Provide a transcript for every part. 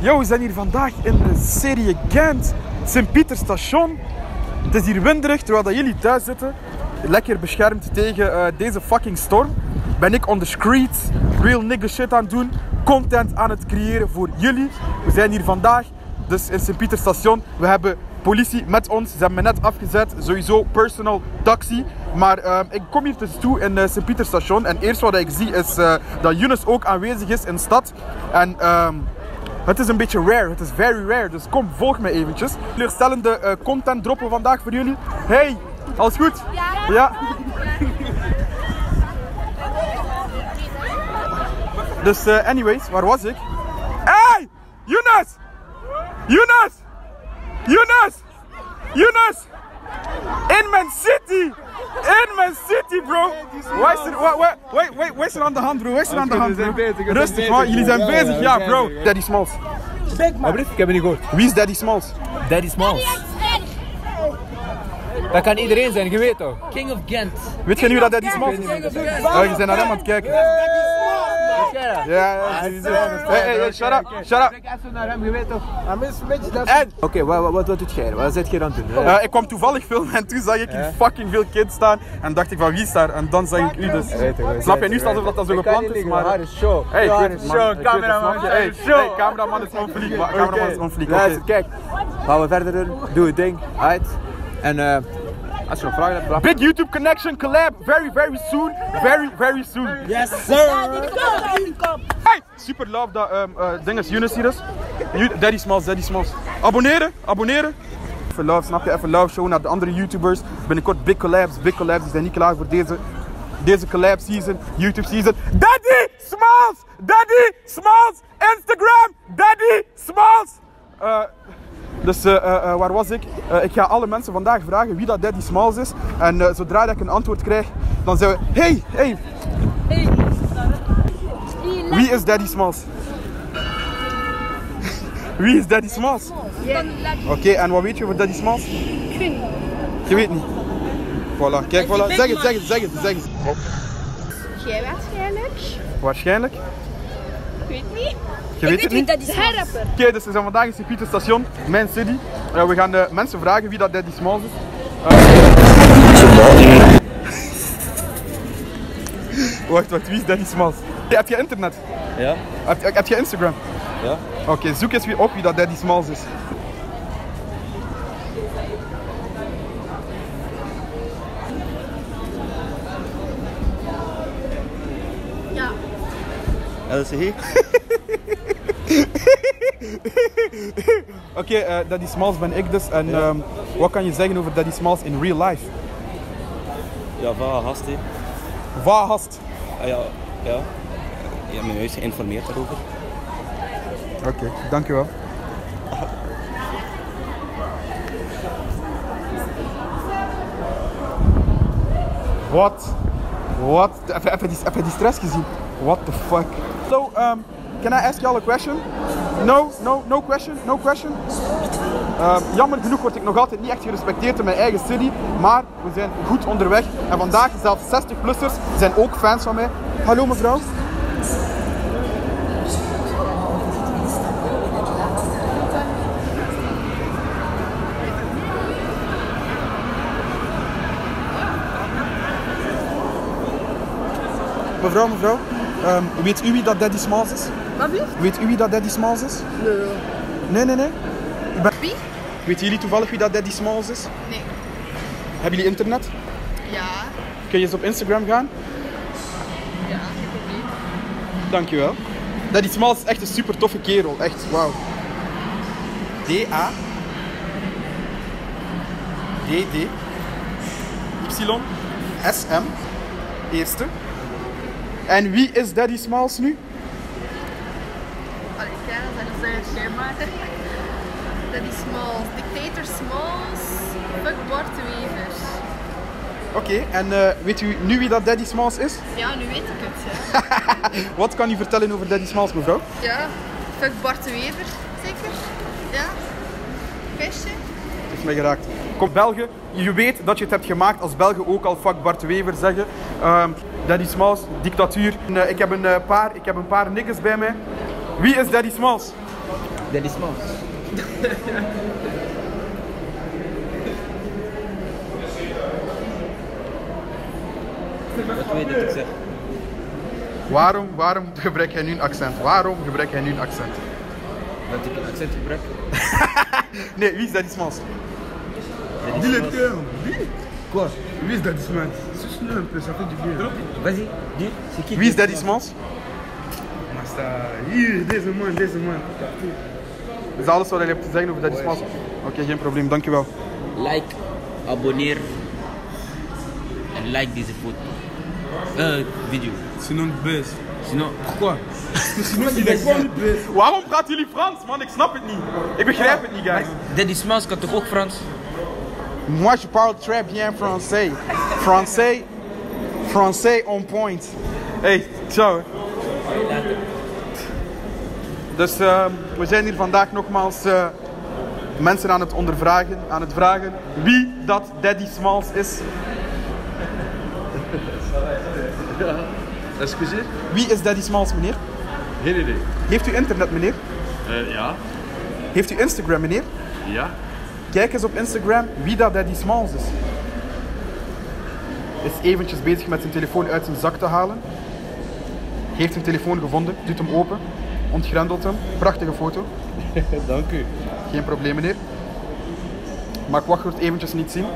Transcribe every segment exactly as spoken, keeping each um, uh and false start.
Yo, we zijn hier vandaag in de serie Gent, Sint-Pieter station. Het is hier winderig, terwijl dat jullie thuis zitten. Lekker beschermd tegen uh, deze fucking storm. Ben ik on the streets, real nigga shit aan het doen. Content aan het creëren voor jullie. We zijn hier vandaag, dus in Sint-Pieter station. We hebben politie met ons. Ze hebben me net afgezet. Sowieso personal taxi. Maar uh, ik kom hier dus toe in uh, Sint-Pieter station. En eerst wat ik zie is uh, dat Younes ook aanwezig is in de stad. En uh, het is een beetje rare. Het is very rare. Dus kom, volg me eventjes. Teleurstellende uh, content droppen vandaag voor jullie. Hey, alles goed? Ja. Ja. Dus uh, anyways, waar was ik? Hey! Younes! Younes! Younes! Younes! In mijn city! In mijn city, bro! Wat is er, wat, wat, wait, wait, wat is er aan de hand, bro? Wat is er aan de hand, bro? Rustig, man. Jullie zijn bezig, ja, bro. Daddy Smalls. Big man. Ik heb het niet gehoord. Wie is Daddy Smalls? Daddy Smalls. Dat kan iedereen zijn, je weet toch? King of Gent. Weet je nu dat Daddy Smalls is? Oh, je bent naar hem aan het kijken. Ja, ja, sowieso. Hey, hey, hey, shut up, shut up. Kijk even naar hem, je weet toch? En? Oké, wat, wat, wat doet jij? Wat zit je aan het doen? Uh, ik kwam toevallig filmen en toen zag ik hier fucking veel kids staan en dacht ik van wie is daar? En dan zag ik u dus. Snap je, nu staat alsof dat zo gepland is, maar... show. Hey, ik weet het, man. Show, cameraman. Hey, hey, cameraman is gewoon fliek. Cameraman is gewoon fliek, oké. Kijk, gaan we verder doen. Doe het ding, uit. En eh... als je nog vragen hebt, Big YouTube Connection collab, very very soon, very very soon. Yes sir! Hey! Super love dat um, uh, ding is Younes hier is. Daddy Smalls, Daddy Smalls. Abonneren, abonneren. Even love, snap je? Even love show naar de andere YouTubers. Binnenkort big collabs, big collabs. Die zijn niet klaar voor deze, deze collab season, YouTube season. Daddy Smalls! Daddy Smalls! Instagram! Daddy Smalls! Uh, Dus uh, uh, uh, waar was ik? Uh, ik ga alle mensen vandaag vragen wie dat Daddy Smalls is. En uh, zodra ik een antwoord krijg, dan zeggen we... Hey, hey! Hey. Wie is Daddy Smalls? Wie is Daddy Smalls? Ja. Oké, okay, en wat weet je over Daddy Smalls? Ik weet niet. Je weet niet. Voilà, kijk, voilà. Zeg het, zeg het, zeg het, zeg het. Jij waarschijnlijk? Waarschijnlijk. Ik weet niet. Je weet het niet? Dat is rapper. Oké, okay, dus we zijn vandaag in Sint-Pieter station, mijn city. Uh, we gaan de mensen vragen wie dat Daddy Smalls is. Uh... wacht, wacht, wie is Daddy Smalls? Hey, heb je internet? Ja. Heb, heb je Instagram? Ja. Oké, okay, zoek eens wie op wie dat Daddy Smalls is. Ja. L C G? Oké, okay, uh, Daddy Smalls ben ik dus. En ja. um, wat kan je zeggen over Daddy Smalls in real life? Ja, va gast hè. Va gast? Ah, ja, ja. Je hebt me juist geïnformeerd daarover. Oké, okay, dankjewel. Wat? Wat? Even, even, die, even die stress gezien. What the fuck? So, um, can I ask y'all a question? No, no, no question, no question. Uh, jammer genoeg word ik nog altijd niet echt gerespecteerd in mijn eigen city, maar we zijn goed onderweg. En vandaag zelfs zestig-plussers zijn ook fans van mij. Hallo mevrouw. Mevrouw, mevrouw, um, weet u wie dat Daddy Smalls is? Wat wie? Weet u wie dat Daddy Smalls is? Nee. Nee, nee, nee. Ik ben... Wie? Weet jullie toevallig wie dat Daddy Smalls is? Nee. Hebben jullie internet? Ja. Kun je eens op Instagram gaan? Ja, ik weet niet. Dankjewel. Daddy Smalls is echt een super toffe kerel, echt, wauw. D A D D Y S M Eerste. En wie is Daddy Smalls nu? Allee, ja, dat is een schermmaker. Daddy Smalls. Dictator Smalls. Fuck Bart de Wever. Oké, okay, en uh, weet u nu wie dat Daddy Smalls is? Ja, nu weet ik het. Ja. Wat kan u vertellen over Daddy Smalls, mevrouw? Ja, fuck Bart de Wever, zeker? Ja. Vestje. Het heeft mij geraakt. Kom Belgen, je weet dat je het hebt gemaakt als Belgen ook al fuck Bart de Wever zeggen. Um, Daddy Smalls, dictatuur. En, uh, ik, heb een, uh, paar, ik heb een paar niggas bij mij. Wie is Daddy Smalls? Daddy Smalls. Wat wil je dat ik zeg? Waarom, waarom gebruik jij nu een accent? Waarom gebruik jij nu een accent? Dat ik een accent gebruik? Nee, wie is Daddy Smalls? Daddy Smalls. Quoi? Wie is Daddy Smalls? Vas-y, dis, c'est qui? Wie is Daddy Smalls? Hier, deze man, deze man. Dat is alles wat je hebt te zeggen over Daddy Smalls? Oké, okay, geen probleem, dankjewel. Like, abonneer en like deze foto. Euh, video. Sinon de best. Sinon, pourquoi? Sinon il est quoi de best? Waarom praten jullie Frans, man? Ik snap het niet. Ik begrijp het niet, guys. Daddy Smalls kan toch ook Frans? Moi, je parle très bien français. Français, français on point. Hey, ciao. Dus uh, we zijn hier vandaag nogmaals uh, mensen aan het ondervragen, aan het vragen wie dat Daddy Smalls is. Excuseer? Wie is Daddy Smalls, meneer? Geen idee. Heeft u internet, meneer? Uh, ja. Heeft u Instagram, meneer? Ja. Kijk eens op Instagram wie dat Daddy Smalls is. Is eventjes bezig met zijn telefoon uit zijn zak te halen. Heeft zijn telefoon gevonden, doet hem open, ontgrendelt hem. Prachtige foto. Dank u. Geen probleem, meneer. Maar ik wacht het eventjes niet zien.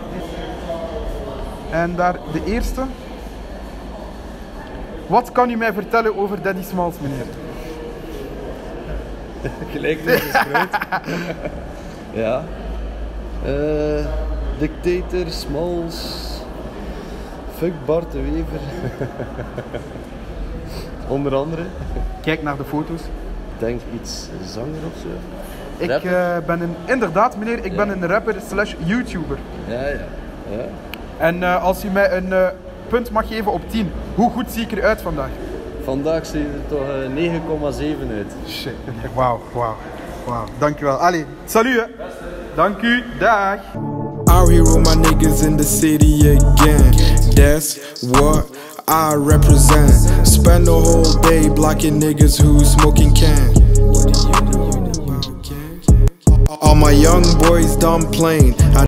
En daar de eerste. Wat kan u mij vertellen over Daddy Smalls, meneer? Gelijkenis is groot. Ja. Uh, dictator, Smalls. Fuck Bart de Wever. Onder andere. Kijk naar de foto's. Ik denk iets zanger of zo. Ik Rapper? uh, ben een, inderdaad meneer, ik Ja. ben een rapper slash YouTuber. Ja, ja. ja. En uh, als u mij een uh, punt mag geven op tien, hoe goed zie ik eruit vandaag? Vandaag zie je er toch uh, negen komma zeven uit. Shit. Wauw, wauw, wauw. Dankjewel. Allee, salut hè. Dank u, dag. Out here with my niggas in the city again. That's what I represent. Spend the whole day blocking niggas who smoking can. All my young boys done playing. I